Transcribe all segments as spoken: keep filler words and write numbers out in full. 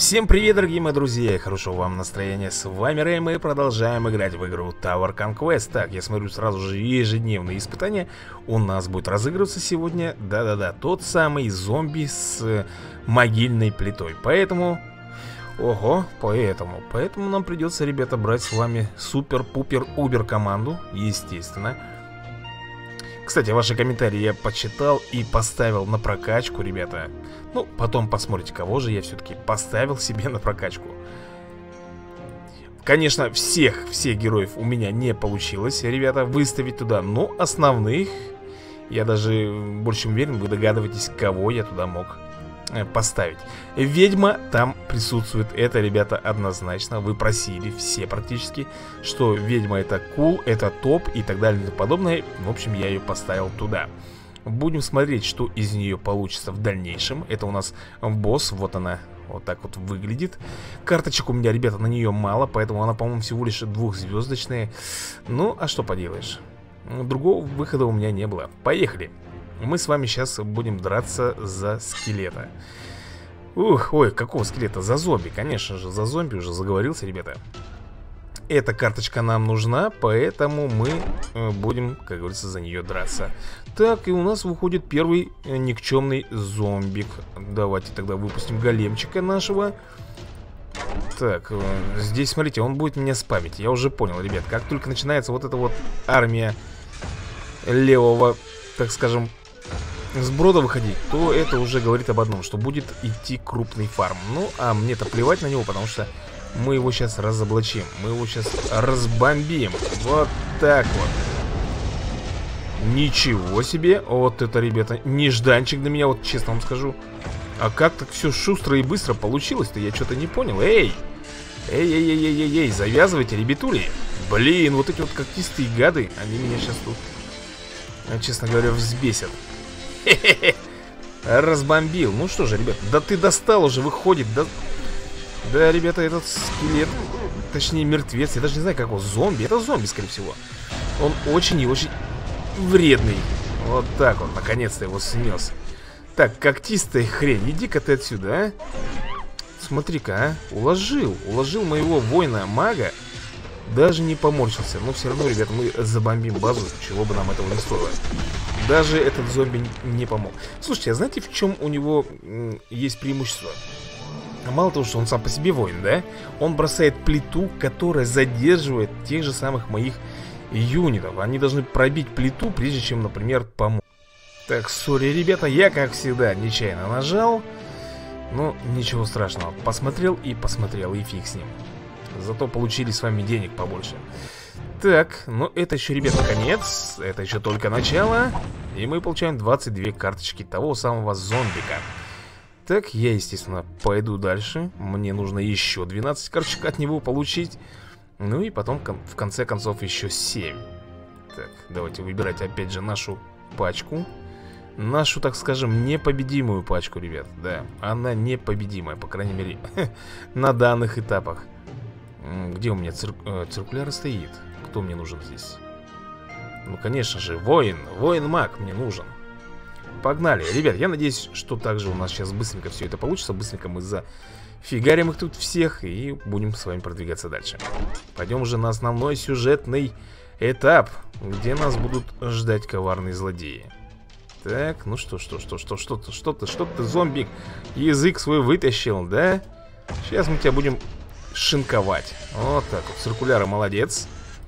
Всем привет, дорогие мои друзья, и хорошего вам настроения. С вами Рэй, мы продолжаем играть в игру Tower Conquest. Так, я смотрю, сразу же ежедневные испытания у нас будет разыгрываться сегодня. Да-да-да, тот самый зомби с могильной плитой. Поэтому... Ого, поэтому, поэтому нам придется, ребята, брать с вами супер-пупер-убер команду, естественно. Кстати, ваши комментарии я почитал и поставил на прокачку, ребята. Ну, потом посмотрите, кого же я все-таки поставил себе на прокачку. Конечно, всех, всех героев у меня не получилось, ребята, выставить туда. Но основных, я даже больше уверен, вы догадываетесь, кого я туда мог поставить. Ведьма там присутствует, это, ребята, однозначно. Вы просили все практически, что ведьма это кул, это топ и так далее и тому подобное. В общем, я ее поставил туда. Будем смотреть, что из нее получится в дальнейшем. Это у нас босс, вот она, вот так вот выглядит. Карточек у меня, ребята, на нее мало, поэтому она, по-моему, всего лишь двухзвездочная. Ну, а что поделаешь, другого выхода у меня не было. Поехали. Мы с вами сейчас будем драться за скелета. Ух, ой, какого скелета? За зомби, конечно же, за зомби уже заговорился, ребята. Эта карточка нам нужна, поэтому мы будем, как говорится, за нее драться. Так, и у нас выходит первый никчемный зомбик. Давайте тогда выпустим големчика нашего. Так, здесь, смотрите, он будет меня спамить. Я уже понял, ребят, как только начинается вот эта вот армия левого, так скажем, сброда выходить, то это уже говорит об одном, что будет идти крупный фарм. Ну, а мне-то плевать на него, потому что мы его сейчас разоблачим. Мы его сейчас разбомбим. Вот так вот. Ничего себе. Вот это, ребята, нежданчик для меня, вот честно вам скажу. А как так все шустро и быстро получилось-то? Я что-то не понял. Эй! Эй-эй-эй-эй-эй, завязывайте, ребятули. Блин, вот эти вот когтистые гады, они меня сейчас тут, честно говоря, взбесят. Хе-хе-хе. Разбомбил. Ну что же, ребят, да ты достал уже, выходит. Да, да, ребята, этот скелет, точнее мертвец, я даже не знаю, как его, зомби. Это зомби, скорее всего. Он очень и очень вредный. Вот так вот, наконец-то его снес. Так, когтистая хрень, иди-ка ты отсюда, а. Смотри-ка, а, уложил, уложил моего воина-мага. Даже не поморщился. Но все равно, ребят, мы забомбим базу, чего бы нам этого не стоило. Даже этот зомби не помог. Слушайте, а знаете, в чем у него есть преимущество? Мало того, что он сам по себе воин, да? Он бросает плиту, которая задерживает тех же самых моих юнитов. Они должны пробить плиту, прежде чем, например, помочь. Так, сори, ребята, я, как всегда, нечаянно нажал. Но ничего страшного. Посмотрел и посмотрел, и фиг с ним. Зато получили с вами денег побольше. Так, ну это еще, ребята, конец. Это еще только начало. И мы получаем двадцать две карточки того самого зомбика. Так, я, естественно, пойду дальше. Мне нужно еще двенадцать карточек от него получить. Ну и потом, в конце концов, еще семь. Так, давайте выбирать опять же нашу пачку. Нашу, так скажем, непобедимую пачку, ребят. Да, она непобедимая, по крайней мере, на данных этапах. Где у меня цир... э, циркуляр стоит? Кто мне нужен здесь? Ну, конечно же, воин. Воин-маг мне нужен. Погнали. Ребят, я надеюсь, что также у нас сейчас быстренько все это получится. Быстренько мы зафигарим их тут всех и будем с вами продвигаться дальше. Пойдем уже на основной сюжетный этап, где нас будут ждать коварные злодеи. Так, ну что, что, что, что, что, что, что ты, что ты, зомбик, язык свой вытащил, да? Сейчас мы тебя будем шинковать. Вот так вот, циркуляра молодец.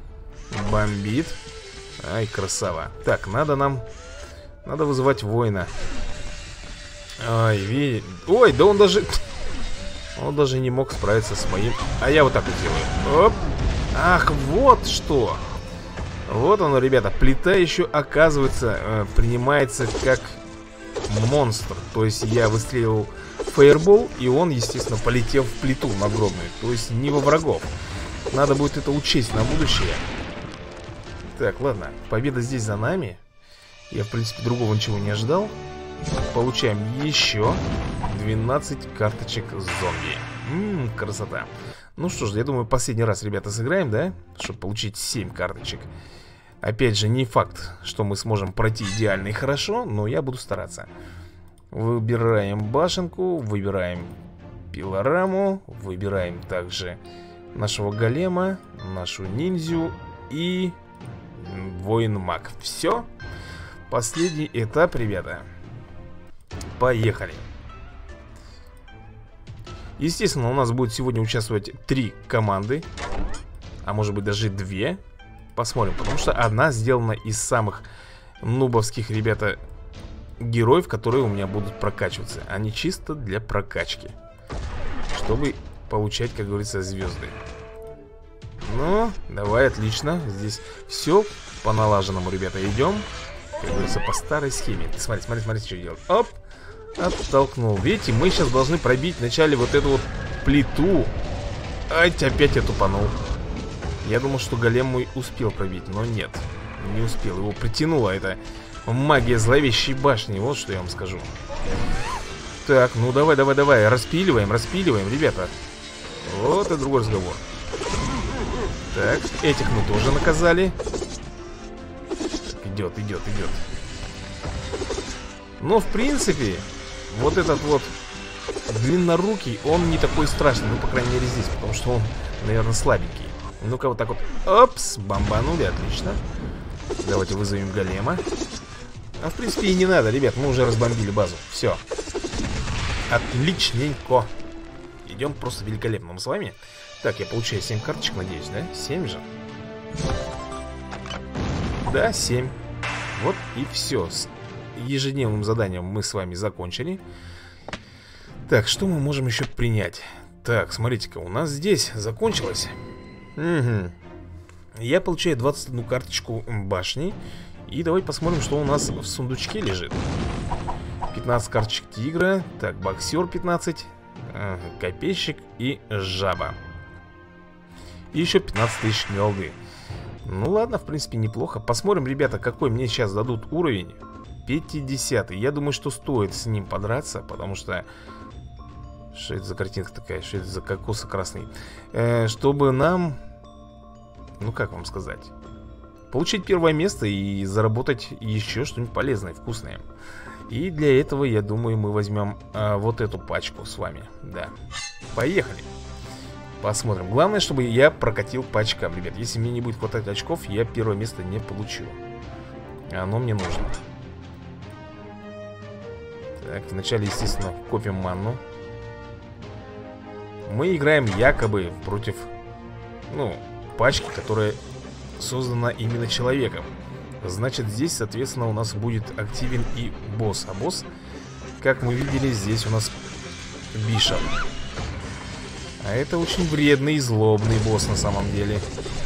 Бомбит. Ай, красава. Так, надо нам, надо вызывать воина. Ой, види... Ой, да он даже... Он даже не мог справиться с моим... А я вот так вот делаю. Оп. Ах, вот что. Вот оно, ребята, плита еще, оказывается, э, принимается как монстр. То есть я выстреливал фаербол, и он, естественно, полетел в плиту надгробную. То есть не во врагов. Надо будет это учесть на будущее. Так, ладно, победа здесь за нами. Я, в принципе, другого ничего не ожидал. Получаем еще двенадцать карточек зомби. Ммм, красота. Ну что ж, я думаю, последний раз, ребята, сыграем, да? Чтобы получить семь карточек. Опять же, не факт, что мы сможем пройти идеально и хорошо, но я буду стараться. Выбираем башенку, выбираем пилораму. Выбираем также нашего голема, нашу ниндзю и воин-маг. Все. Последний этап, ребята. Поехали. Естественно, у нас будет сегодня участвовать три команды. А может быть даже две. Посмотрим, потому что одна сделана из самых нубовских, ребята, героев, которые у меня будут прокачиваться. Они чисто для прокачки, чтобы получать, как говорится, звезды. Ну, давай, отлично. Здесь все по налаженному, ребята, идем. Как говорится, по старой схеме. Смотри, смотри, смотри, что делать. Оп, оттолкнул. Видите, мы сейчас должны пробить вначале вот эту вот плиту. Ай, опять я тупанул. Я думал, что голем мой успел пробить, но нет, не успел. Его притянула эта магия зловещей башни. Вот что я вам скажу. Так, ну давай, давай, давай. Распиливаем, распиливаем, ребята. Вот и другой разговор. Так, этих мы тоже наказали. Так, идет, идет, идет. Но в принципе, вот этот вот длиннорукий, он не такой страшный. Ну, по крайней мере, здесь, потому что он, наверное, слабенький. Ну-ка, вот так вот. Опс, бомбанули, отлично. Давайте вызовем голема. А в принципе и не надо, ребят, мы уже разбомбили базу. Все. Отличненько. Идем просто великолепно мы с вами. Так, я получаю семь карточек, надеюсь, да? семь же. Да, семь. Вот и все. С ежедневным заданием мы с вами закончили. Так, что мы можем еще принять? Так, смотрите-ка, у нас здесь закончилось. Угу. Я получаю двадцать одну карточку башни. И давайте посмотрим, что у нас в сундучке лежит. пятнадцать карточек тигра. Так, боксер пятнадцать, ага, копейщик и жаба. И еще пятнадцать тысяч голды. Ну ладно, в принципе неплохо. Посмотрим, ребята, какой мне сейчас дадут уровень. пятидесятый. Я думаю, что стоит с ним подраться, потому что... Что это за картинка такая? Что это за кокосы красный? Э, чтобы нам... Ну, как вам сказать? Получить первое место и заработать еще что-нибудь полезное, вкусное. И для этого, я думаю, мы возьмем а, вот эту пачку с вами. Да. Поехали. Посмотрим. Главное, чтобы я прокатил по очкам, ребят. Если мне не будет хватать очков, я первое место не получу. Оно мне нужно. Так, вначале, естественно, копим манну. Мы играем якобы против, ну, пачки, которая создана именно человеком. Значит, здесь, соответственно, у нас будет активен и босс. А босс, как мы видели, здесь у нас Бишоп. А это очень вредный и злобный босс на самом деле.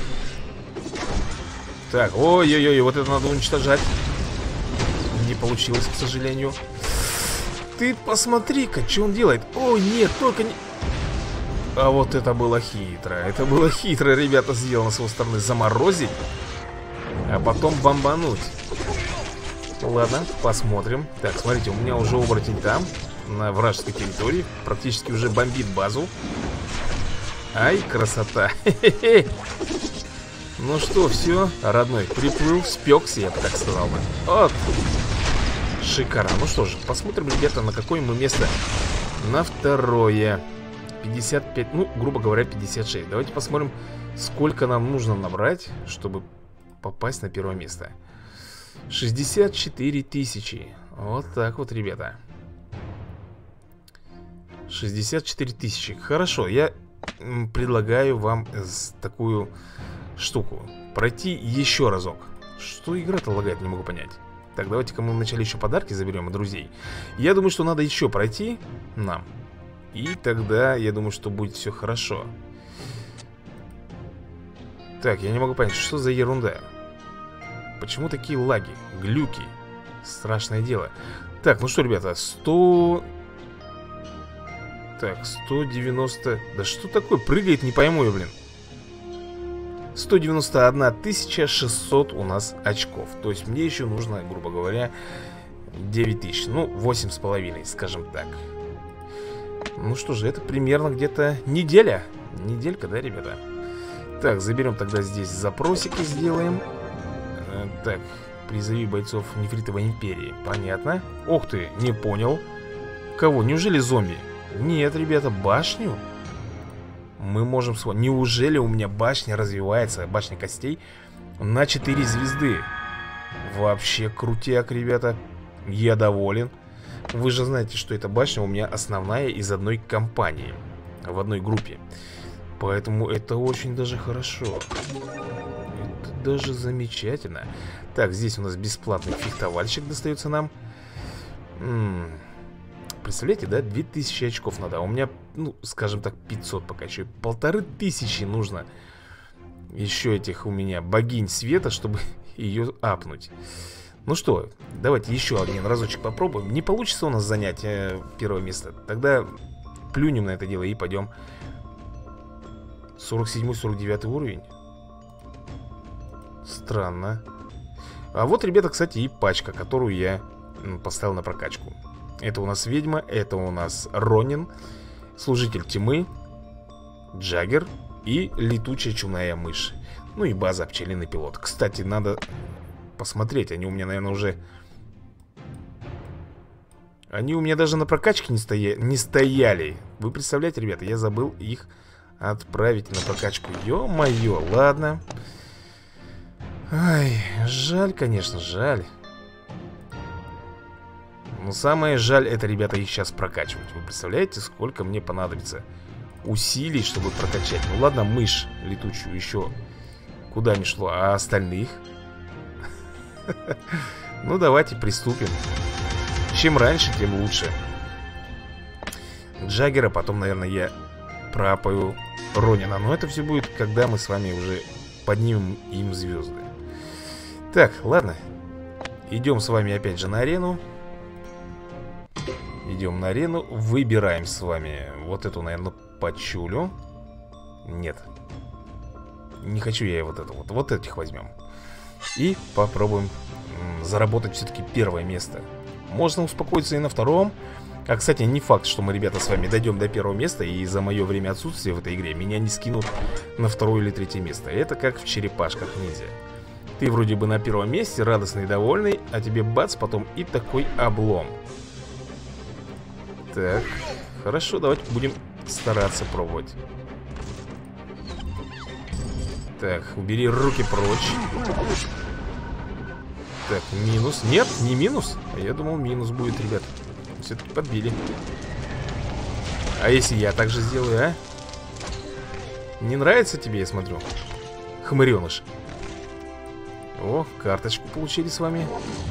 Так, ой-ой-ой, вот это надо уничтожать. Не получилось, к сожалению. Ты посмотри-ка, что он делает. О, нет, только не... А вот это было хитро. Это было хитро, ребята, сделано с его стороны. Заморозить, а потом бомбануть. Ладно, посмотрим. Так, смотрите, у меня уже оборотень там, на вражеской территории. Практически уже бомбит базу. Ай, красота. Хе-хе-хе. Ну что, все, родной, приплыл, спекся, я бы так сказал бы. Вот. Шикарно. Ну что же, посмотрим, ребята, на какое мы место. На второе. пятьдесят пять, ну, грубо говоря, пятьдесят шесть. Давайте посмотрим, сколько нам нужно набрать, чтобы попасть на первое место. шестьдесят четыре тысячи. Вот так вот, ребята. шестьдесят четыре тысячи. Хорошо, я предлагаю вам такую штуку. Пройти еще разок. Что игра-то лагает, не могу понять. Так, давайте-ка мы вначале еще подарки заберем от друзей. Я думаю, что надо еще пройти нам. И тогда, я думаю, что будет все хорошо. Так, я не могу понять, что за ерунда. Почему такие лаги, глюки? Страшное дело. Так, ну что, ребята, сто... Так, сто девяносто... Да что такое? Прыгает, не пойму я, блин. сто девяносто одна тысяча шестьсот у нас очков. То есть мне еще нужно, грубо говоря, девять тысяч. Ну, восемь с половиной, скажем так. Ну что же, это примерно где-то неделя. Неделька, да, ребята? Так, заберем тогда здесь запросики, сделаем. э, Так, призови бойцов Нефритовой империи. Понятно. Ох ты, не понял. Кого? Неужели зомби? Нет, ребята, башню мы можем... Неужели у меня башня развивается, башня костей, на четыре звезды? Вообще крутяк, ребята. Я доволен. Вы же знаете, что эта башня у меня основная из одной компании, в одной группе. Поэтому это очень даже хорошо. Это даже замечательно. Так, здесь у нас бесплатный фехтовальщик достается нам. М -м, представляете, да? две тысячи очков надо. А у меня, ну, скажем так, пятьсот пока еще. Полторы тысячи нужно еще этих у меня богинь света, чтобы ее апнуть. Ну что, давайте еще один разочек попробуем. Не получится у нас занять э, первое место, тогда плюнем на это дело и пойдем. Сорок седьмой, сорок девятый уровень. Странно. А вот, ребята, кстати, и пачка, которую я поставил на прокачку. Это у нас ведьма, это у нас Ронин, служитель тьмы, Джаггер и летучая чумная мышь. Ну и база пчелиный пилот. Кстати, надо посмотреть, они у меня, наверное, уже... Они у меня даже на прокачке не, стоя... не стояли. Вы представляете, ребята, я забыл их отправить на прокачку. Ё-моё, ладно. Ай, жаль, конечно, жаль. Но самое жаль, это, ребята, их сейчас прокачивать. Вы представляете, сколько мне понадобится усилий, чтобы прокачать? Ну ладно, мышь летучую еще куда ни шло, а остальных? Ну давайте приступим. Чем раньше, тем лучше. Джаггера, потом, наверное, я пропою Ронина. Но это все будет, когда мы с вами уже поднимем им звезды. Так, ладно. Идем с вами опять же на арену. Идем на арену. Выбираем с вами вот эту, наверное, пачулю. Нет. Не хочу я вот это вот. Вот этих возьмем. И попробуем заработать все-таки первое место. Можно успокоиться и на втором. А, кстати, не факт, что мы, ребята, с вами дойдем до первого места. И за мое время отсутствия в этой игре меня не скинут на второе или третье место. Это как в черепашках ниндзя. Ты вроде бы на первом месте, радостный и довольный, а тебе бац, потом и такой облом. Так, хорошо, давайте будем стараться пробовать. Так, убери руки прочь. Так, минус. Нет, не минус. Я думал, минус будет, ребят. Все-таки подбили. А если я так же сделаю, а? Не нравится тебе, я смотрю? Хмыреныш. О, карточку получили с вами.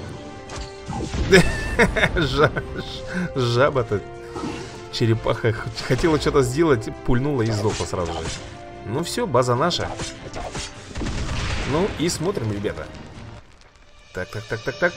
Жаба-то. Черепаха хотела что-то сделать, пульнула и сдохла сразу же. Ну все, база наша. Ну и смотрим, ребята. Так, так, так, так, так.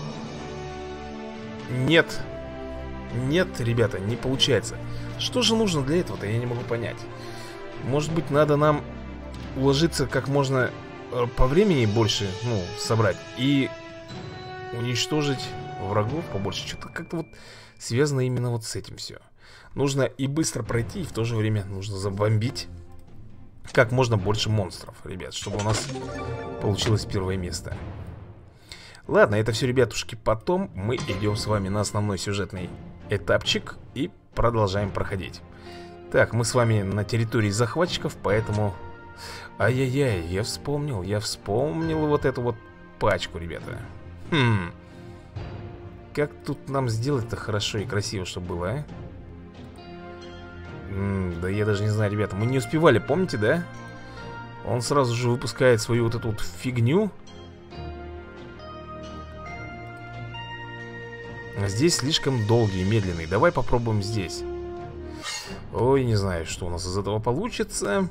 Нет. Нет, ребята, не получается. Что же нужно для этого-то, я не могу понять. Может быть, надо нам уложиться как можно по времени больше, ну, собрать и уничтожить врагов побольше. Что-то как-то вот связано именно вот с этим все. Нужно и быстро пройти, и в то же время нужно забомбить как можно больше монстров, ребят, чтобы у нас получилось первое место. Ладно, это все, ребятушки, потом мы идем с вами на основной сюжетный этапчик и продолжаем проходить. Так, мы с вами на территории захватчиков, поэтому... Ай-яй-яй, я вспомнил, я вспомнил вот эту вот пачку, ребята. Хм. Как тут нам сделать-то хорошо и красиво, чтобы было, а? М-м, да я даже не знаю, ребята, мы не успевали, помните, да? Он сразу же выпускает свою вот эту вот фигню. Здесь слишком долгий, медленный. Давай попробуем здесь. Ой, не знаю, что у нас из этого получится.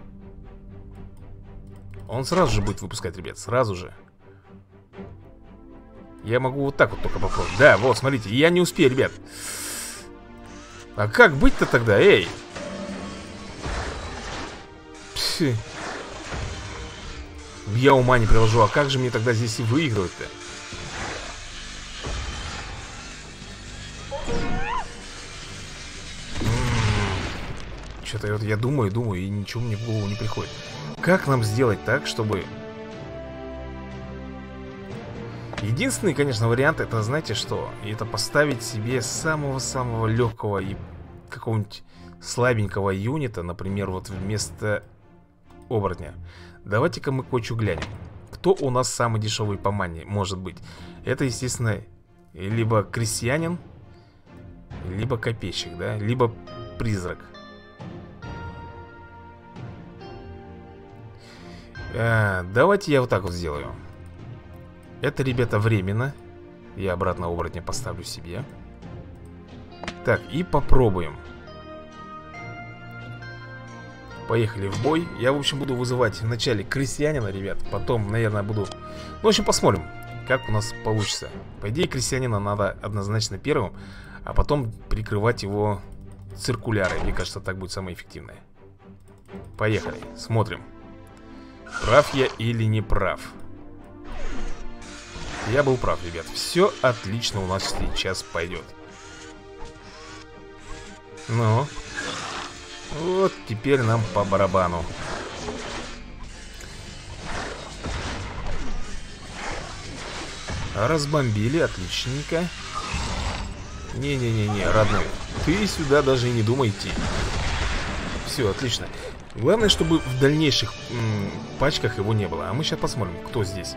Он сразу же будет выпускать, ребят, сразу же. Я могу вот так вот только попробовать. Да, вот, смотрите, я не успею, ребят. А как быть-то тогда, эй? Пси. Я ума не приложу, а как же мне тогда здесь и выигрывать-то? Что-то вот я думаю, думаю, и ничего мне в голову не приходит. Как нам сделать так, чтобы... Единственный, конечно, вариант, это, знаете что? Это поставить себе самого-самого легкого и какого-нибудь слабенького юнита, например, вот вместо оборотня. Давайте-ка мы кое-что глянем. Кто у нас самый дешевый по мане может быть? Это, естественно, либо крестьянин, либо копейщик, да? Либо призрак. а, Давайте я вот так вот сделаю. Это, ребята, временно. Я обратно оборотня поставлю себе. Так, и попробуем. Поехали в бой. Я, в общем, буду вызывать вначале крестьянина, ребят. Потом, наверное, буду... Ну, в общем, посмотрим, как у нас получится. По идее, крестьянина надо однозначно первым, а потом прикрывать его циркулярой. Мне кажется, так будет самое эффективное. Поехали, смотрим. Прав я или не прав? Я был прав, ребят. Все отлично у нас сейчас пойдет. Ну, вот теперь нам по барабану. Разбомбили, отличненько. Не-не-не-не, родной, ты сюда даже и не думай идти. Все, отлично. Главное, чтобы в дальнейших м, пачках его не было. А мы сейчас посмотрим, кто здесь.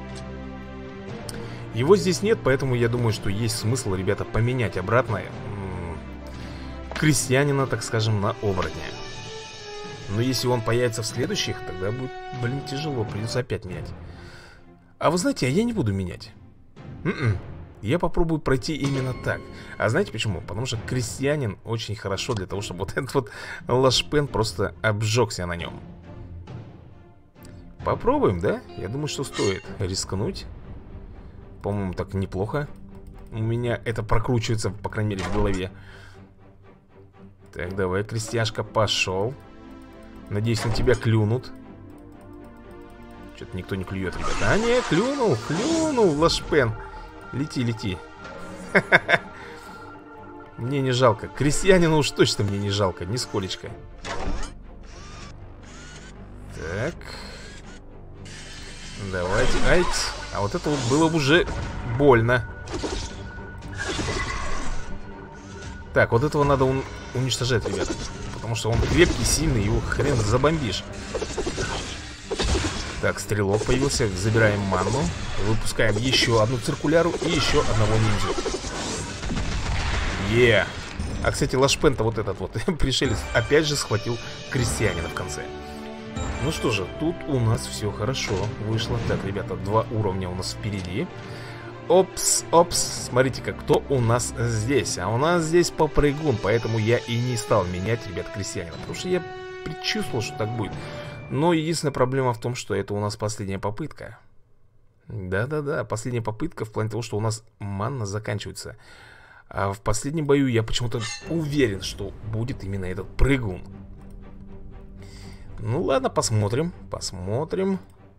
Его здесь нет, поэтому я думаю, что есть смысл, ребята, поменять обратно м, крестьянина, так скажем, на оборотня. Но если он появится в следующих, тогда будет, блин, тяжело, придется опять менять. А вы знаете, а я не буду менять. М-м. Я попробую пройти именно так. А знаете почему? Потому что крестьянин очень хорошо для того, чтобы вот этот вот Лашпен просто обжегся на нем. Попробуем, да? Я думаю, что стоит рискнуть. По-моему, так неплохо. У меня это прокручивается, по крайней мере, в голове. Так, давай, крестьяшка, пошел. Надеюсь, на тебя клюнут. Что-то никто не клюет, ребята. А не, клюнул, клюнул, Лашпен. Лети, лети. Мне не жалко. Крестьянину уж точно мне не жалко, нисколечко. Так. Давайте. Ай. А вот это вот было бы уже больно. Так, вот этого надо un уничтожать, ребята. Потому что он крепкий, сильный, его хрен забомбишь. Так, стрелок появился. Забираем манну. Выпускаем еще одну циркуляру и еще одного ниндзю. Е. А, кстати, Лашпен-то вот этот вот пришелец опять же схватил крестьянина в конце. Ну что же, тут у нас все хорошо вышло. Так, ребята, два уровня у нас впереди. Опс, опс, смотрите-ка, кто у нас здесь. А у нас здесь попрыгун, поэтому я и не стал менять, ребят, крестьянина. Потому что я предчувствовал, что так будет. Но единственная проблема в том, что это у нас последняя попытка. Да-да-да, последняя попытка в плане того, что у нас манна заканчивается. А в последнем бою я почему-то уверен, что будет именно этот прыгун. Ну ладно, посмотрим. Посмотрим.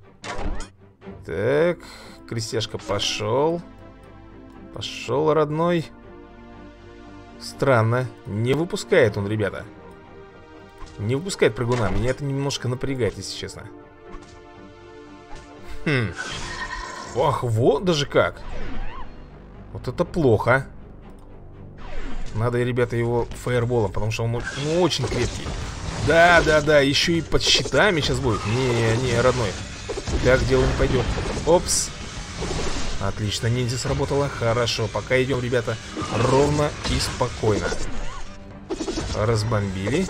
Так, крестьяшка пошел. Пошел, родной. Странно, не выпускает он, ребята. Не выпускает прыгуна. Меня это немножко напрягает, если честно. Хм. Ах, вот даже как. Вот это плохо. Надо, ребята, его фаерболом, потому что он ну, очень крепкий. Да, да, да, еще и под щитами сейчас будет. Не, не, родной, так дело не пойдет. Опс. Отлично, ниндзя сработала. Хорошо, пока идем, ребята, ровно и спокойно. Разбомбили.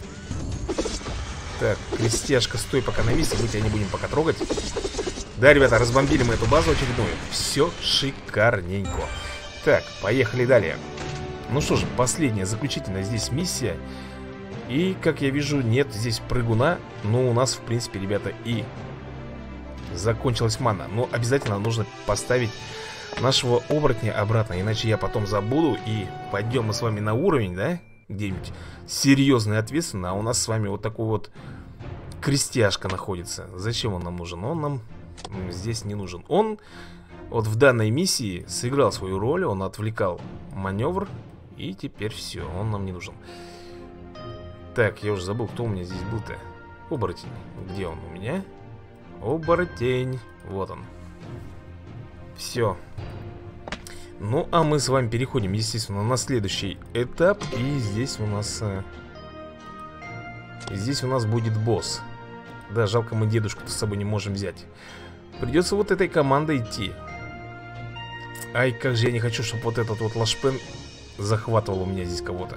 Так, крестьяшка, стой пока на месте. Мы тебя не будем пока трогать. Да, ребята, разбомбили мы эту базу очередную. Все шикарненько. Так, поехали далее. Ну что же, последняя, заключительная здесь миссия. И, как я вижу, нет здесь прыгуна. Но у нас, в принципе, ребята, и закончилась манна. Но обязательно нужно поставить нашего оборотня обратно. Иначе я потом забуду. И пойдем мы с вами на уровень, да? Где-нибудь серьезно и ответственно. А у нас с вами вот такой вот крестьяшка находится. Зачем он нам нужен? Он нам здесь не нужен. Он вот в данной миссии сыграл свою роль. Он отвлекал маневр. И теперь все, он нам не нужен. Так, я уже забыл, кто у меня здесь был-то. Оборотень. Где он у меня? Оборотень. Вот он. Все. Ну, а мы с вами переходим, естественно, на следующий этап. И здесь у нас... э, Здесь у нас будет босс. Да, жалко, мы дедушку-то с собой не можем взять. Придется вот этой командой идти. Ай, как же я не хочу, чтобы вот этот вот лашпен захватывал у меня здесь кого-то.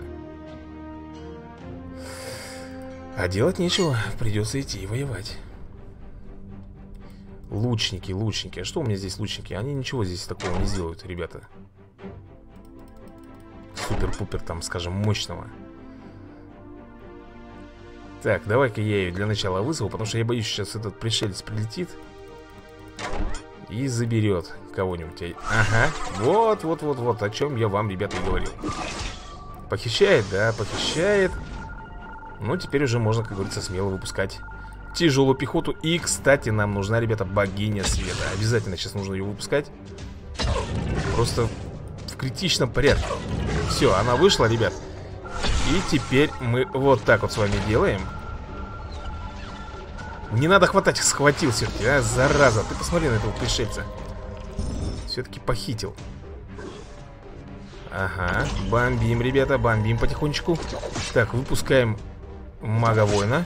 А делать нечего, придется идти и воевать. Лучники, лучники. А что у меня здесь лучники? Они ничего здесь такого не сделают, ребята. Супер-пупер там, скажем, мощного. Так, давай-ка я ее для начала вызову, потому что я боюсь, сейчас этот пришелец прилетит и заберет кого-нибудь. Ага, вот-вот-вот-вот, о чем я вам, ребята, и говорил. Похищает, да, похищает. Ну, теперь уже можно, как говорится, смело выпускать тяжелую пехоту. И, кстати, нам нужна, ребята, богиня света. Обязательно сейчас нужно ее выпускать. Просто в критичном порядке. Все, она вышла, ребят. И теперь мы вот так вот с вами делаем. Не надо хватать, схватил все-таки, а, зараза. Ты посмотри на этого пришельца. Все-таки похитил. Ага, бомбим, ребята, бомбим потихонечку. Так, выпускаем мага-воина.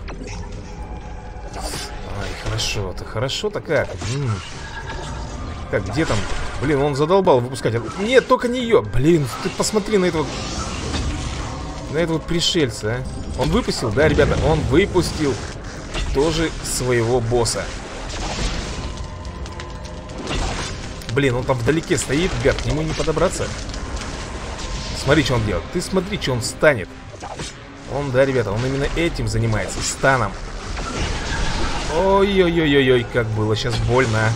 Ай, хорошо-то, хорошо-то как. М-м. Так, где там? Блин, он задолбал выпускать. Нет, только не ее. Блин, ты посмотри на этого... На этого пришельца, а. Он выпустил, да, ребята? Он выпустил тоже своего босса. Блин, он там вдалеке стоит, ребят, к нему не подобраться. Смотри, что он делает. Ты смотри, что он станет. Он, да, ребята, он именно этим занимается, станом. Ой-ой-ой-ой-ой, как было сейчас больно.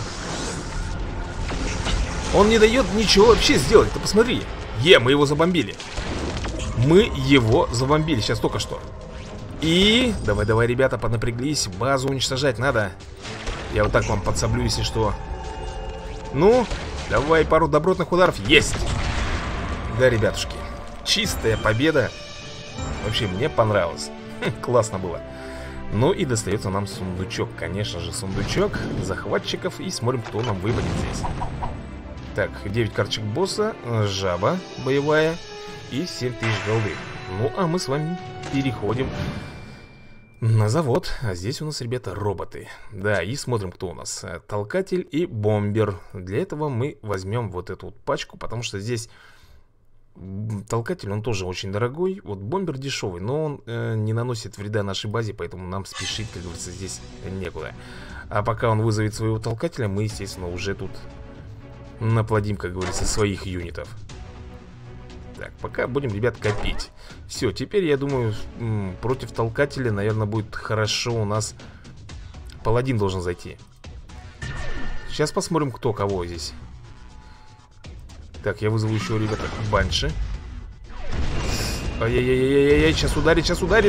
Он не дает ничего вообще сделать, ты посмотри. Е, мы его забомбили. Мы его забомбили сейчас только что. И... Давай-давай, ребята, поднапряглись. Базу уничтожать надо. Я вот так вам подсоблю, если что. Ну, давай пару добротных ударов. Есть! Да, ребятушки, чистая победа. Вообще, мне понравилось. Хм, классно было. Ну и достается нам сундучок. Конечно же, сундучок захватчиков. И смотрим, кто нам выпадет здесь. Так, девять карточек босса. Жаба боевая. И семь тысяч голды. Ну, а мы с вами переходим на завод. А здесь у нас, ребята, роботы. Да, и смотрим, кто у нас. Толкатель и бомбер. Для этого мы возьмем вот эту вот пачку, потому что здесь толкатель, он тоже очень дорогой. Вот бомбер дешевый, но он э, не наносит вреда нашей базе, поэтому нам спешить, как говорится, здесь некуда. А пока он вызовет своего толкателя, мы, естественно, уже тут наплодим, как говорится, своих юнитов. Так, пока будем, ребят, копить. Все, теперь, я думаю, против толкателя, наверное, будет хорошо у нас. Паладин должен зайти. Сейчас посмотрим, кто кого здесь. Так, я вызову еще, ребята, банши. Ай-яй-яй-яй-яй, сейчас ударит, сейчас ударит.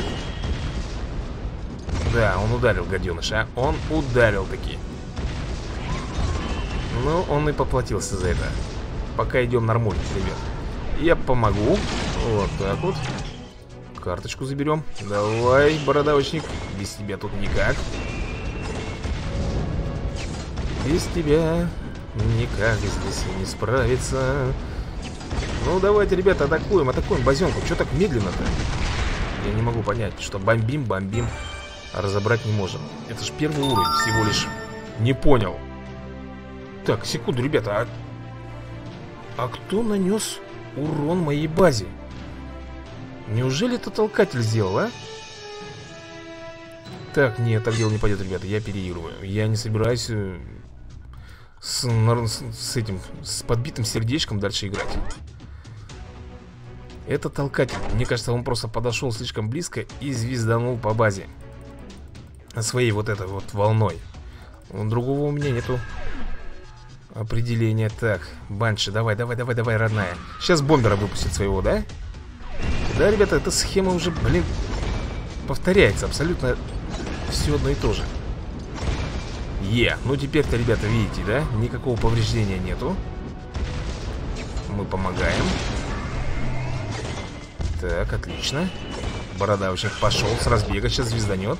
Да, он ударил, гаденыш, а. Он ударил таки. Ну, он и поплатился за это. Пока идем нормально, ребят. Я помогу. Вот так вот. Карточку заберем. Давай, бородавочник. Без тебя тут никак. Без тебя никак здесь не справиться. Ну, давайте, ребята, атакуем, атакуем базенку. Что так медленно-то? Я не могу понять, что бомбим, бомбим, а разобрать не можем. Это же первый уровень всего лишь. Не понял. Так, секунду, ребята. А, а кто нанес урон моей базе? Неужели это толкатель сделал, а? Так, нет, так дело не пойдет, ребята. Я переигрываю. Я не собираюсь с, с, с этим, с подбитым сердечком дальше играть. Это толкатель. Мне кажется, он просто подошел слишком близко и звезданул по базе своей вот этой вот волной. Другого у меня нету определения. Так, банши, давай, давай, давай, давай, родная. Сейчас бомбера выпустит своего, да? Да, ребята, эта схема уже, блин, повторяется абсолютно все одно и то же. Е, ну теперь-то, ребята, видите, да? Никакого повреждения нету. Мы помогаем. Так, отлично. Бородавочник пошел с разбега, сейчас звезданет.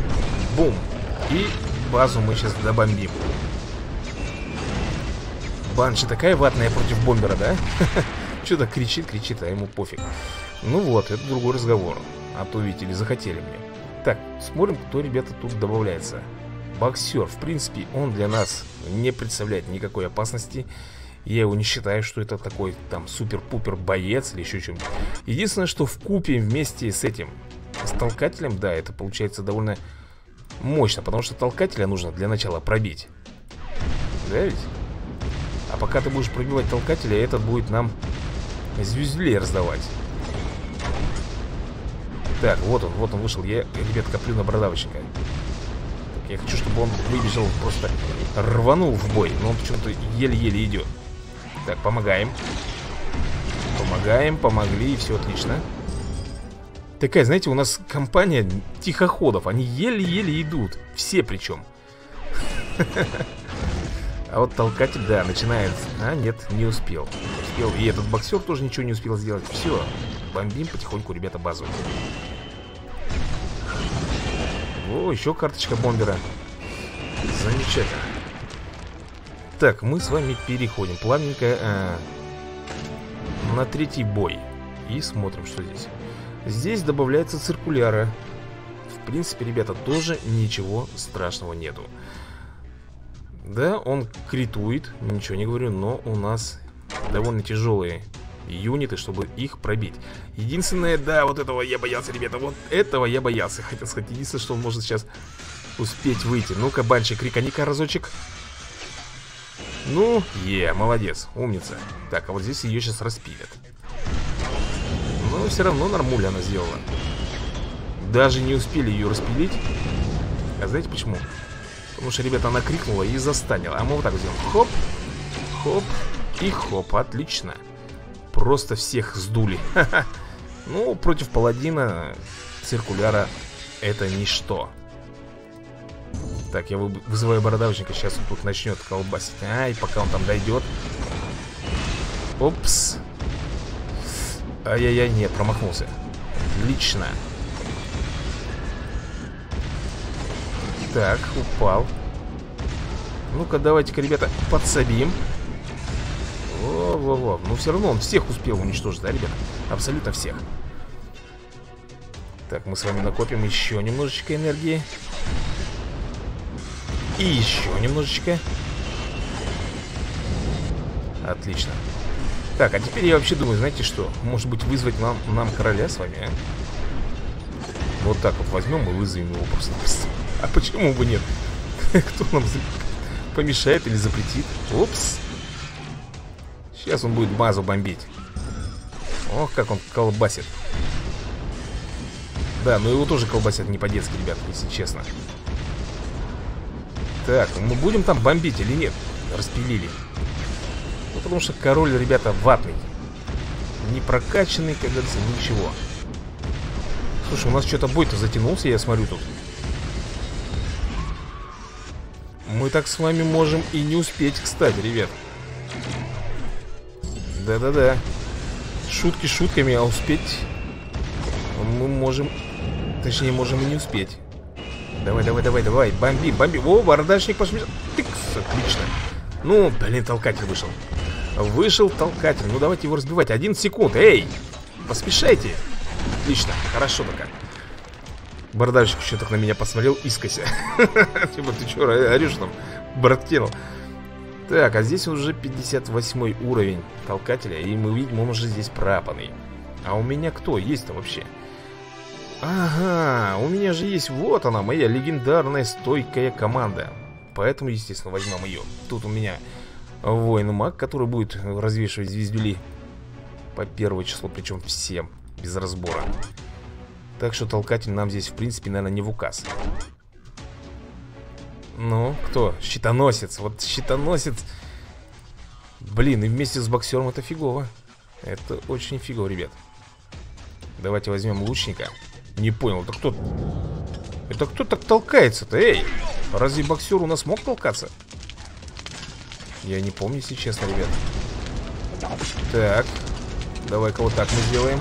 Бум. И базу мы сейчас добомбим. Банши такая ватная против бомбера, да? Что-то кричит, кричит, а ему пофиг. Ну вот, это другой разговор. А то, видите ли, захотели мне. Так, смотрим, кто, ребята, тут добавляется. Боксер, в принципе, он для нас не представляет никакой опасности. Я его не считаю, что это такой там супер-пупер боец или еще чем-то. Единственное, что вкупе вместе с этим, с толкателем, да, это получается довольно мощно. Потому что толкателя нужно для начала пробить. Да ведь? А пока ты будешь пробивать толкателя, этот будет нам звездюлей раздавать. Так, вот он, вот он вышел. Я, ребят, коплю на бородавочника. Так, я хочу, чтобы он выбежал, просто рванул в бой. Но он почему-то еле-еле идет. Так, помогаем. Помогаем, помогли, и все отлично. Такая, знаете, у нас компания тихоходов. Они еле-еле идут. Все причем. А вот толкатель, да, начинает. А, нет, не успел. Не успел. И этот боксер тоже ничего не успел сделать. Все, бомбим потихоньку, ребята, базу. О, еще карточка бомбера. Замечательно. Так, мы с вами переходим плавненько а, на третий бой. И смотрим, что здесь. Здесь добавляется циркуляра. В принципе, ребята, тоже ничего страшного нету. Да, он критует, ничего не говорю, но у нас довольно тяжелые юниты, чтобы их пробить. Единственное, да, вот этого я боялся, ребята. Вот этого я боялся, хотел сказать. Единственное, что он может сейчас успеть выйти. Ну-ка, Банши, крикани-ка разочек. Ну, е, молодец, умница. Так, а вот здесь ее сейчас распилят. Но все равно нормуля она сделала. Даже не успели ее распилить. А знаете почему? Потому что, ребята, она крикнула и застанила. А мы вот так сделаем. Хоп, хоп и хоп, отлично. Просто всех сдули. Ха-ха. Ну, против паладина циркуляра это ничто. Так, я вызываю бородавочника. Сейчас он тут начнет колбасить. Ай, пока он там дойдет. Опс. Ай-яй-яй, нет, промахнулся. Отлично. Так, упал. Ну-ка, давайте-ка, ребята, подсобим. Во-во-во. Ну, все равно он всех успел уничтожить, да, ребята? Абсолютно всех. Так, мы с вами накопим еще немножечко энергии. И еще немножечко. Отлично. Так, а теперь я вообще думаю, знаете что? Может быть, вызвать нам, нам короля с вами, а? Вот так вот возьмем и вызовем его просто. А почему бы нет? Кто нам помешает или запретит? Опс. Сейчас он будет базу бомбить. Ох, как он колбасит. Да, но его тоже колбасят не по-детски, ребят, если честно. Так, мы будем там бомбить или нет? Распилили. Ну, потому что король, ребята, ватный. Не прокачанный, как говорится, ничего. Слушай, у нас что-то бой-то затянулся, я смотрю тут. Мы так с вами можем и не успеть, кстати, ребят. Да-да-да. Шутки шутками, а успеть мы можем. Точнее, можем и не успеть. Давай, давай, давай, давай. Бомби, бомби. О, бородачник пошли. Тыкс, отлично. Ну, блин, толкатель вышел. Вышел толкатель. Ну, давайте его разбивать. один секунд. Эй, поспешайте. Отлично, хорошо пока. Бородавчик еще так на меня посмотрел искося. Типа, ты что, орешь там? Браткинул. Так, а здесь уже пятьдесят восьмой уровень толкателя. И мы видим, он уже здесь пропанный. А у меня кто есть-то вообще? Ага, у меня же есть, вот она, моя легендарная стойкая команда. Поэтому, естественно, возьмем ее. Тут у меня воин-маг, который будет развешивать звездюли по первое число, причем всем, без разбора. Так что толкатель нам здесь, в принципе, наверное, не в указ. Ну, кто? Щитоносец. Вот щитоносец. Блин, и вместе с боксером это фигово. Это очень фигово, ребят. Давайте возьмем лучника. Не понял, это кто? Это кто так толкается-то? Эй, разве боксер у нас мог толкаться? Я не помню, если честно, ребят. Так, давай-ка вот так мы сделаем.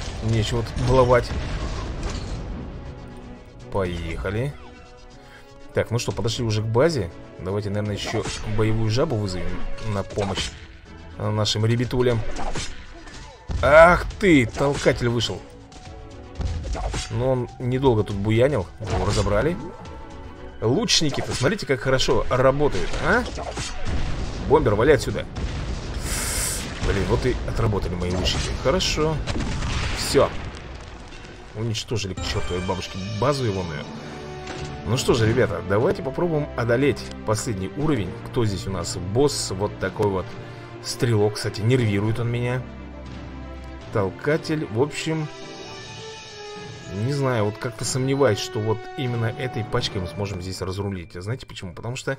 Нечего тут баловать. Поехали. Так, ну что, подошли уже к базе. Давайте, наверное, еще боевую жабу вызовем на помощь нашим ребятулям. Ах ты, толкатель вышел. Но он недолго тут буянил. Его разобрали. Лучники-то, смотрите, как хорошо работают, а? Бомбер, вали отсюда. Блин, вот и отработали мои лучники. Хорошо. Все. Уничтожили к чертовой бабушке базу егоную. Ну что же, ребята, давайте попробуем одолеть последний уровень. Кто здесь у нас? Босс, вот такой вот стрелок. Кстати, нервирует он меня. Толкатель, в общем, не знаю, вот как-то сомневаюсь, что вот именно этой пачкой мы сможем здесь разрулить. А знаете почему? Потому что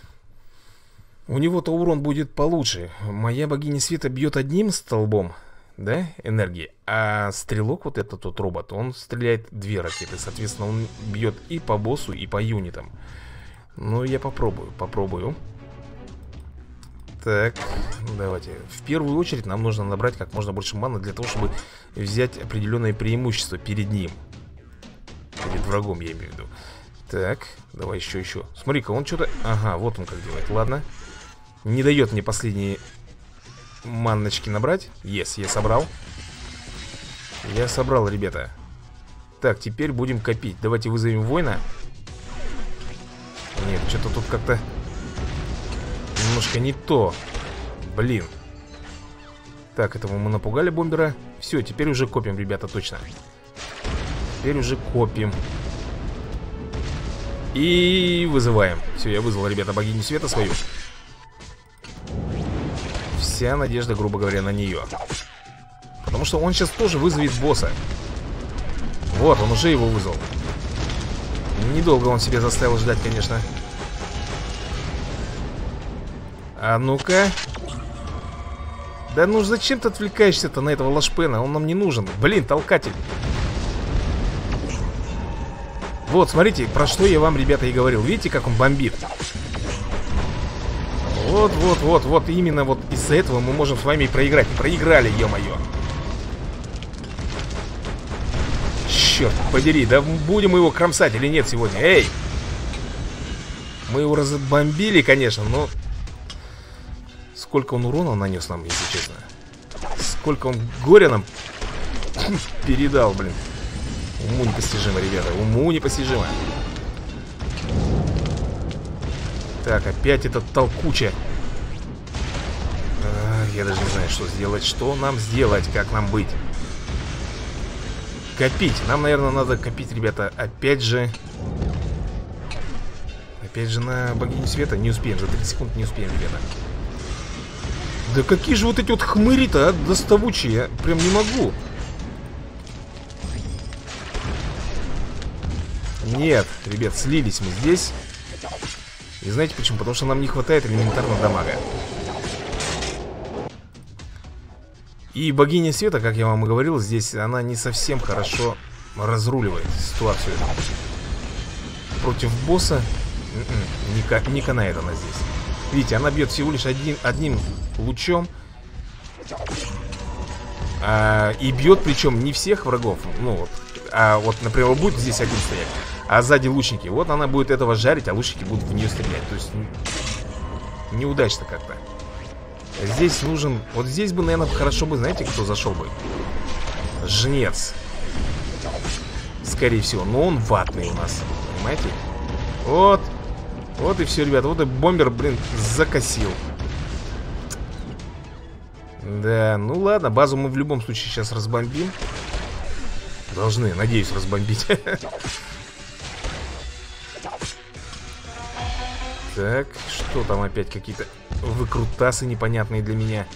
у него-то урон будет получше. Моя богиня света бьет одним столбом, да, энергии. А стрелок, вот этот вот робот, он стреляет две ракеты. Соответственно, он бьет и по боссу, и по юнитам. Ну, я попробую, попробую. Так, давайте. В первую очередь нам нужно набрать как можно больше маны для того, чтобы взять определенное преимущество перед ним. Перед врагом, я имею в виду. Так, давай еще, еще. Смотри-ка, он что-то... Ага, вот он как делает, ладно. Не дает мне последние манночки набрать. Yes, я собрал. Я собрал, ребята. Так, теперь будем копить. Давайте вызовем воина. Нет, что-то тут как-то немножко не то. Блин. Так, этого мы напугали бомбера. Все, теперь уже копим, ребята, точно. Теперь уже копим. И вызываем. Все, я вызвал, ребята, богиню света свою. Вся надежда, грубо говоря, на нее. Потому что он сейчас тоже вызовет босса. Вот, он уже его вызвал. Недолго он себе заставил ждать, конечно. А ну-ка. Да ну зачем ты отвлекаешься-то на этого лошпена? Он нам не нужен. Блин, толкатель. Вот, смотрите, про что я вам, ребята, и говорил. Видите, как он бомбит? Вот, вот, вот, вот. Именно вот из-за этого мы можем с вами и проиграть. Проиграли, ё-моё. Черт подери, да будем мы его кромсать или нет сегодня? Эй! Мы его разбомбили, конечно, но... Сколько он урона нанес нам, если честно. Сколько он горя нам передал, блин. Уму непостижимо, ребята, уму непостижимо. Так, опять этот толкуча. а, Я даже не знаю, что сделать. Что нам сделать, как нам быть? Копить, нам, наверное, надо копить, ребята. Опять же. Опять же на богиню света. Не успеем, за тридцать секунд не успеем, ребята. Да какие же вот эти вот хмыри-то, а, доставучие. Я прям не могу. Нет, ребят, слились мы здесь. И знаете почему? Потому что нам не хватает элементарно дамага. И богиня света, как я вам и говорил, здесь она не совсем хорошо разруливает ситуацию. Против босса не, не канает она здесь. Видите, она бьет всего лишь один, одним лучом. а, И бьет причем не всех врагов. Ну вот. А вот, например, будет здесь один стоять, а сзади лучники. Вот она будет этого жарить, а лучники будут в нее стрелять. То есть неудачно как-то. Здесь нужен... Вот здесь бы, наверное, хорошо бы, знаете, кто зашел бы? Жнец. Скорее всего. Но он ватный у нас. Понимаете? Вот. Вот и все, ребята. Вот и бомбер, блин, закосил. Да, ну ладно. Базу мы в любом случае сейчас разбомбим. Должны, надеюсь, разбомбить. Так, что там опять какие-то выкрутасы непонятные для меня.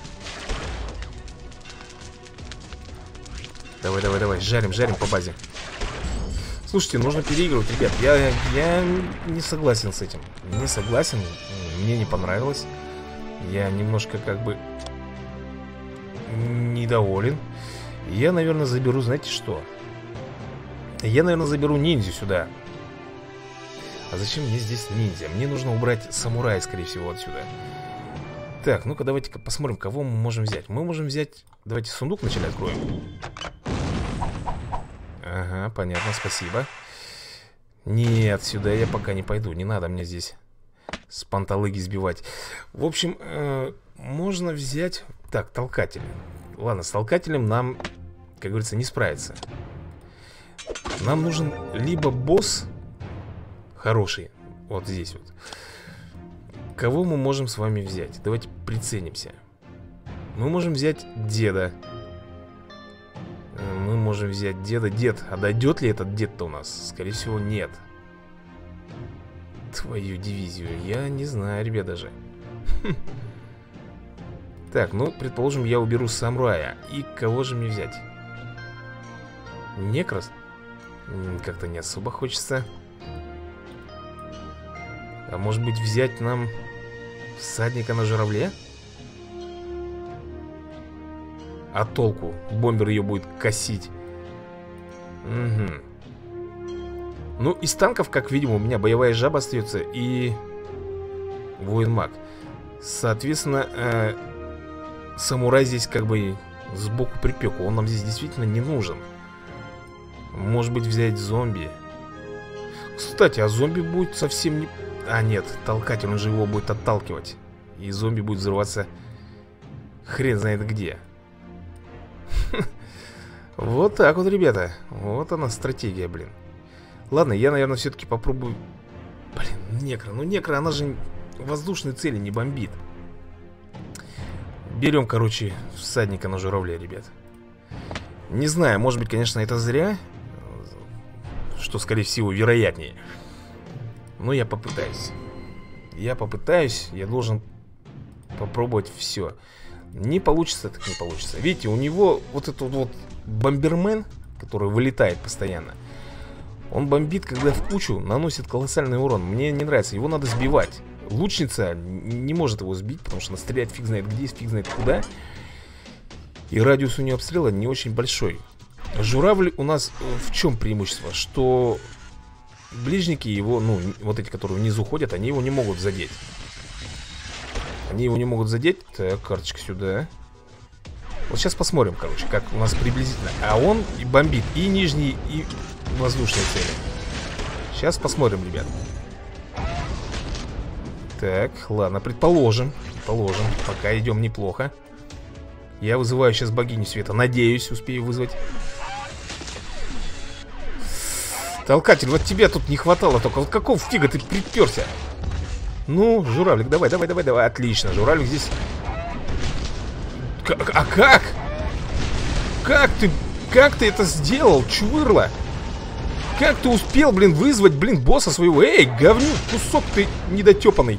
Давай, давай, давай, жарим, жарим по базе. Слушайте, нужно переигрывать, ребят. Я, я не согласен с этим. Не согласен, мне не понравилось. Я немножко как бы недоволен. Я, наверное, заберу, знаете что? Я, наверное, заберу ниндзю сюда. А зачем мне здесь ниндзя? Мне нужно убрать самурая, скорее всего, отсюда. Так, ну-ка давайте-ка посмотрим, кого мы можем взять. Мы можем взять... Давайте сундук вначале откроем. Ага, понятно, спасибо. Нет, сюда я пока не пойду. Не надо мне здесь с панталыги сбивать. В общем, э, можно взять... Так, толкатель. Ладно, с толкателем нам, как говорится, не справиться. Нам нужен либо босс хороший. Вот здесь вот. Кого мы можем с вами взять? Давайте приценимся. Мы можем взять деда. Мы можем взять деда. Дед, а дойдет ли этот дед-то у нас? Скорее всего, нет. Твою дивизию, я не знаю, ребят, даже. Хм. Так, ну, предположим, я уберу самурая. И кого же мне взять? Некрас? Как-то не особо хочется. А может быть взять нам всадника на журавле? А толку? Бомбер ее будет косить. Угу. Ну, из танков, как видим, у меня боевая жаба остается и воин-маг. Соответственно, э, самурай здесь как бы сбоку припек. Он нам здесь действительно не нужен. Может быть взять зомби. Кстати, а зомби будет совсем не... А нет, толкатель, он же его будет отталкивать. И зомби будет взрываться хрен знает где. Вот так вот, ребята. Вот она стратегия, блин. Ладно, я, наверное, все-таки попробую. Блин, некро, ну некро, она же воздушные цели не бомбит. Берем, короче, всадника на журавле, ребят. Не знаю, может быть, конечно, это зря. Что, скорее всего, вероятнее. Но я попытаюсь. Я попытаюсь, я должен попробовать все. Не получится, так не получится. Видите, у него вот этот вот бомбермен, который вылетает постоянно. Он бомбит, когда в кучу наносит колоссальный урон. Мне не нравится, его надо сбивать. Лучница не может его сбить, потому что она стреляет фиг знает где, фиг знает куда. И радиус у нее обстрела не очень большой. Журавль у нас в чем преимущество? Что ближники его, ну, вот эти, которые внизу ходят, они его не могут задеть. Они его не могут задеть. Так, карточка сюда. Вот сейчас посмотрим, короче, как у нас приблизительно. А он и бомбит и нижние, и воздушные цели. Сейчас посмотрим, ребят. Так, ладно, предположим. Предположим, пока идем неплохо. Я вызываю сейчас богиню света. Надеюсь, успею вызвать. Толкатель, вот тебя тут не хватало только. Вот какого фига ты приперся? Ну, журавлик, давай, давай, давай, давай. Отлично, журавлик здесь. К а как? Как ты, как ты это сделал, чувырла? Как ты успел, блин, вызвать, блин, босса своего? Эй, говнюк, кусок ты недотепанный.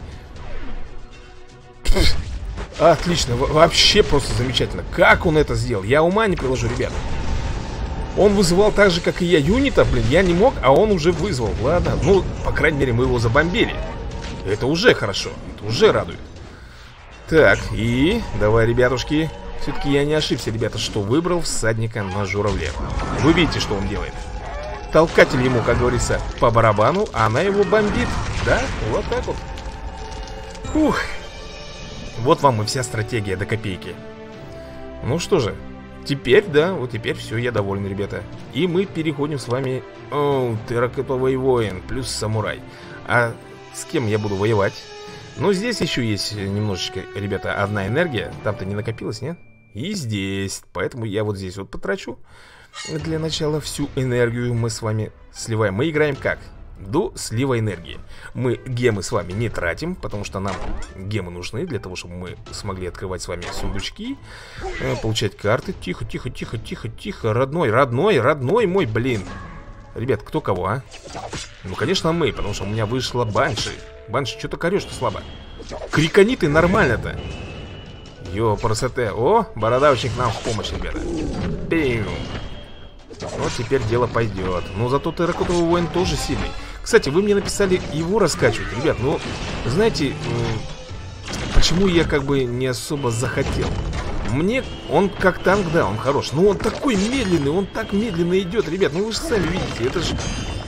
Отлично, вообще просто замечательно. Как он это сделал? Я ума не приложу, ребят. Он вызывал так же, как и я, юнитов, блин, я не мог, а он уже вызвал. Ладно, ну, по крайней мере, мы его забомбили. Это уже хорошо, это уже радует. Так, и давай, ребятушки. Все-таки я не ошибся, ребята, что выбрал всадника на журавле. Вы видите, что он делает. Толкатель ему, как говорится, по барабану, а она его бомбит. Да, вот так вот. Ух. Вот вам и вся стратегия до копейки. Ну что же, теперь, да, вот теперь все, я доволен, ребята. И мы переходим с вами. О, терракотовый воин плюс самурай. А с кем я буду воевать? Ну, здесь еще есть немножечко, ребята, одна энергия. Там-то не накопилось, нет? И здесь. Поэтому я вот здесь вот потрачу. Для начала всю энергию мы с вами сливаем. Мы играем как? До слива энергии. Мы гемы с вами не тратим, потому что нам гемы нужны для того, чтобы мы смогли открывать с вами сундучки, получать карты. Тихо, тихо, тихо, тихо, тихо. Родной, родной, родной мой, блин. Ребят, кто кого, а? Ну, конечно, мы, потому что у меня вышла Банши. Банши, что-то корешь-то слабо. Крикани ты нормально-то. Ё, красота. О, бородавочник нам в помощь, ребята. Пим. Вот теперь дело пойдет. Но зато терракотовый воин тоже сильный. Кстати, вы мне написали его раскачивать. Ребят, ну, знаете, почему я как бы не особо захотел? Мне, он как танк, да, он хорош. Но он такой медленный, он так медленно идет. Ребят, ну вы же сами видите, это же...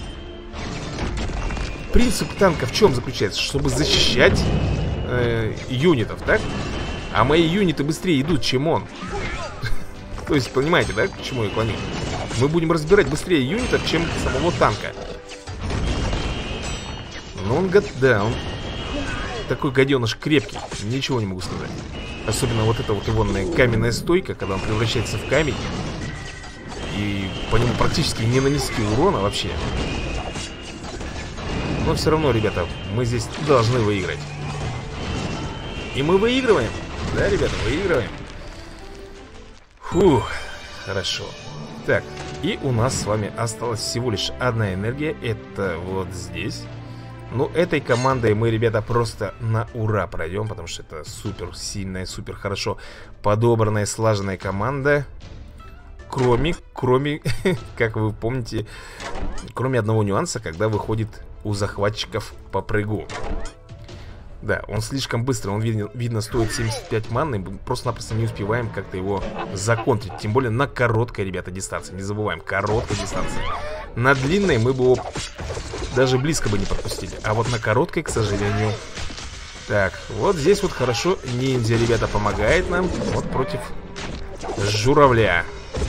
Принцип танка в чем заключается? Чтобы защищать э, юнитов, так? А мои юниты быстрее идут, чем он. То есть, понимаете, да, к чему я клоню? Мы будем разбирать быстрее юнитов, чем самого танка. Ну, он гад... Да, он такой гаденыш крепкий. Ничего не могу сказать. Особенно вот эта вот его каменная стойка, когда он превращается в камень. И по нему практически не нанести урона вообще. Но все равно, ребята, мы здесь должны выиграть. И мы выигрываем. Да, ребята, выигрываем. Фух, хорошо. Так, и у нас с вами осталась всего лишь одна энергия. Это вот здесь. Ну, этой командой мы, ребята, просто на ура пройдем. Потому что это супер сильная, супер хорошо подобранная, слаженная команда. Кроме, кроме, как вы помните, кроме одного нюанса, когда выходит у захватчиков попрыгу. Да, он слишком быстро, он, видно, видно стоит семьдесят пять манны. Мы просто-напросто не успеваем как-то его законтрить. Тем более на короткой, ребята, дистанции. Не забываем, короткая дистанция. На длинной мы бы его даже близко бы не пропустили. А вот на короткой, к сожалению. Так, вот здесь вот хорошо ниндзя, ребята, помогает нам. Вот против журавля.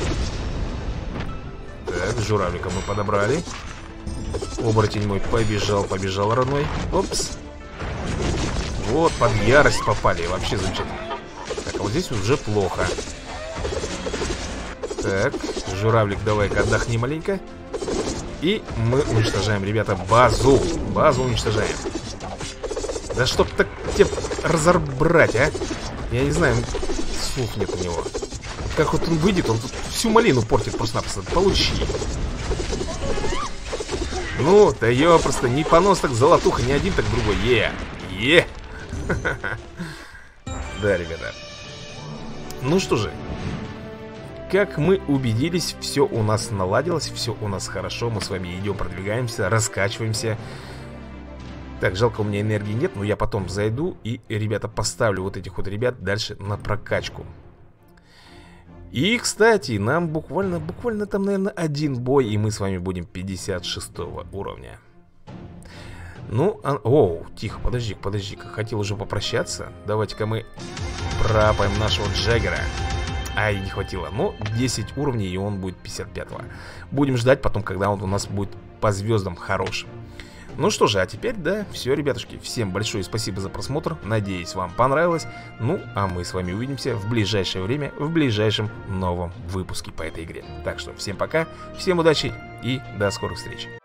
Так, журавлика мы подобрали. Оборотень мой побежал, побежал, родной. Опс. Вот, под ярость попали. Вообще замечательно. Так, а вот здесь уже плохо. Так, журавлик, давай-ка отдохни маленько. И мы уничтожаем, ребята, базу. Базу уничтожаем. Да чтоб так тебе разобрать, а? Я не знаю, слух нет у него. Как вот он выйдет, он тут всю малину портит просто-напросто. Получи. Ну, да ё, просто не понос, так золотуха, не один, так другой. Е, е. Да, ребята. Ну что же, как мы убедились, все у нас наладилось, все у нас хорошо. Мы с вами идем, продвигаемся, раскачиваемся. Так, жалко, у меня энергии нет, но я потом зайду и, ребята, поставлю вот этих вот ребят дальше на прокачку. И, кстати, нам буквально, буквально там, наверное, один бой, и мы с вами будем пятьдесят шестого уровня. Ну, а... Оу, тихо, подожди-ка, подожди-ка. Хотел уже попрощаться. Давайте-ка мы пропаем нашего Джаггера. Ай, не хватило. Но десять уровней, и он будет пятьдесят пятого. Будем ждать потом, когда он у нас будет по звездам хорошим. Ну что же, а теперь, да, все, ребятушки. Всем большое спасибо за просмотр. Надеюсь, вам понравилось. Ну, а мы с вами увидимся в ближайшее время, в ближайшем новом выпуске по этой игре. Так что всем пока, всем удачи и до скорых встреч.